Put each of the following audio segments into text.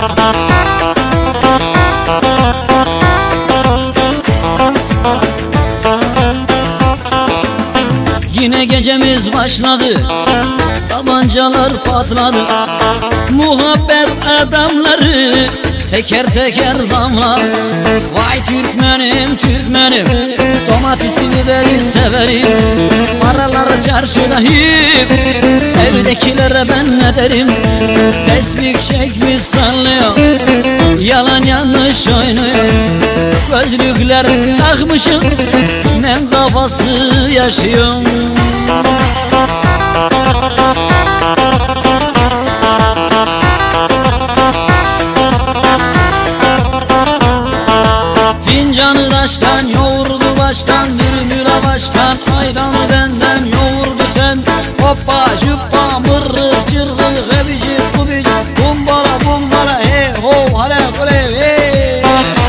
Yine gecemiz başladı, tabancalar patladı. Muhabbet adamları teker teker damlar. Vay Türkmenim, Türkmenim, domatesi biberi severim. Paraları çarşıda hip, evdekilere ben ne derim? Tesbih çekmiş sallıyor, yalan yanlış oynuyor. Gözlükler takmışım, men kafası yaşıyor. Fincanı taştan, yoğurdu baştan, dürümüle baştan, ayranı benden, yoğurdu sen. Hoppa juppa mırrık çırrık ebicik kubicik, bumbala bumbala hey ho hale kule hey.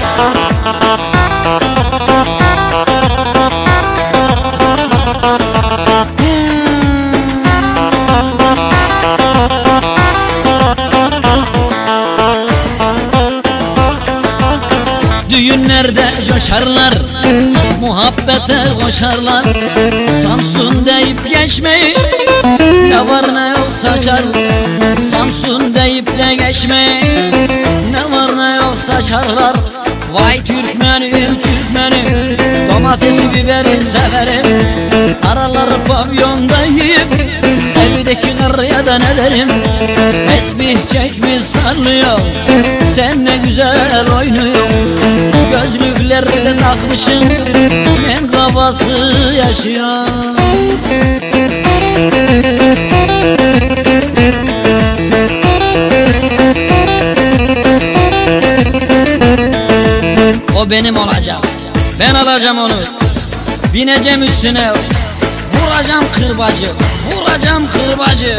Düğünlerde coşarlar, muhabbete koşarlar. Samsun deyip geçmeyi, ne var ne yok saçar. Samsun deyip de geçmeyi, ne var ne yok saçarlar. Vay Türkmenim, Türkmenim, domatesi biberi severim. Araları pavyonda yiyip, evdeki karıya da ne derim? Tesbih çekmiş sallıyor, sen ne güzel oynuyor. Gözlükleri de takmışım, en kafası yaşıyor. O benim olacak, ben alacağım onu. Bineceğim üstüne, vuracağım kırbacı, vuracağım kırbacı.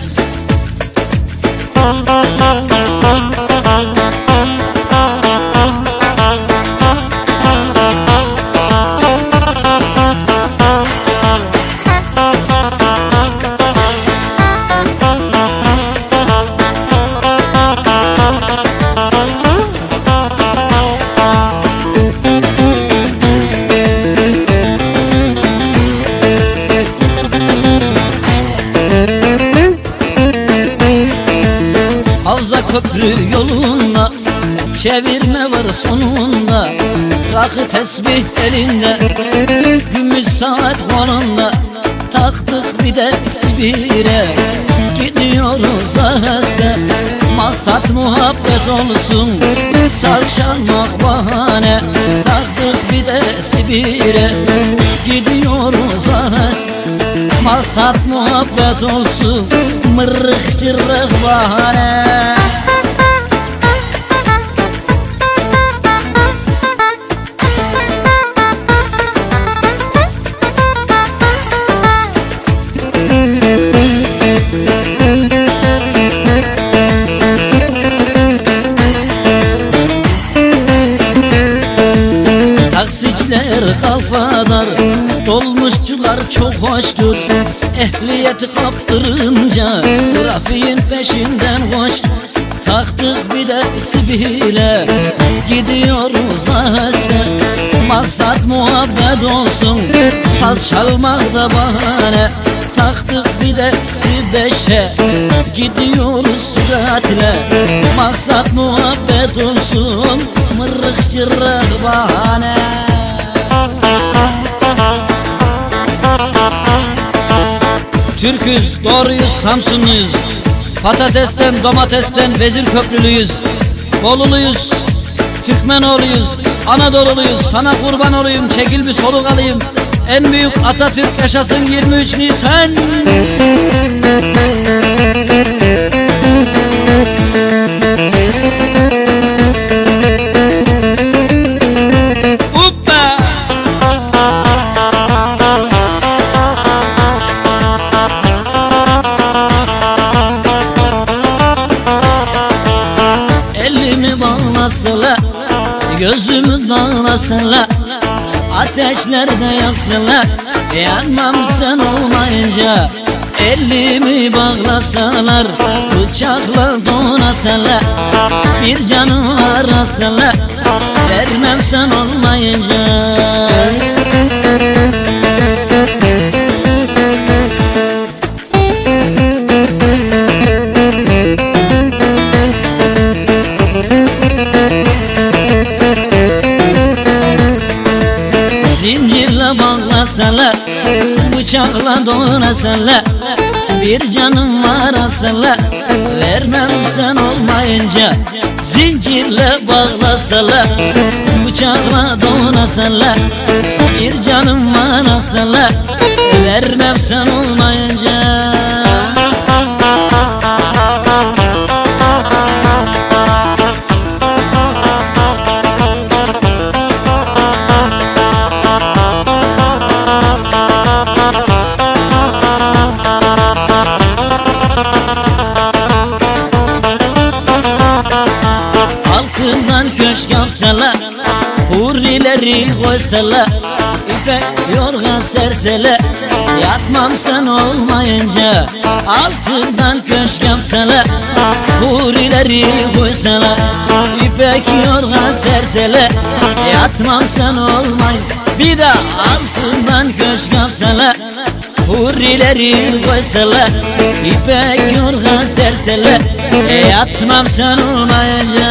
Havza köprü yolunda, çevirme var sonunda. Rakı tesbih elinde, gümüş saat kolunda. Taktık bir de Sibir'e, gidiyoruz aheste. Maksat muhabbet olsun, saz çalmak bahane. Taktık bir de Sibir'e, gidiyoruz aheste. Maksat muhabbet olsun, mırrık çırrık bahane. Taksiciler kafadar, dolmuşçular çok hoştur. Ehliyeti kaptırınca trafiğin peşinden koştuk. Taktık bir de Sibir'e, gidiyoruz aheste. Maksat muhabbet olsun, saz çalmak da bahane. Taktık bir de Sibeş'e, gidiyoruz süratle. Maksat muhabbet olsun, mırrık çırrık bahane. Türküz, doğruyuz, Samsunluyuz. Patatesten, domatesten vezir köprülüyüz. Boluluyuz, Türkmenoğluyuz, Anadolu'luyuz. Sana kurban olayım, çekil bir soluk alayım. En büyük Atatürk yaşasın 23 Nisan. Elini bağlasınlar, gözümü dağlasınlar, ateşlerde yaksınlar. Yanmam sen olmayınca. Elimi bağlasalar, bıçakla donasalar, bir canım var asla, vermem sen olmayınca. Zincirle bağlasalar, bıçakla doğrasalar, bir canım var asla, vermem sen olmayınca. Zincirle bağlasalar, bıçakla doğrasalar, bir canım var asla, vermem sen olmayınca. Altından köşk yapsalar, hurileri koysalar, ipek yorgan serseler, yatmam sen olmayınca. Altından köşk yapsalar, hurileri koysalar, ipek yorgan serseler, yatmam sen olmayınca. Bir de altından köşk yapsalar, hurileri koysalar, ipek yorgan serseler, yatmam sen olmayınca.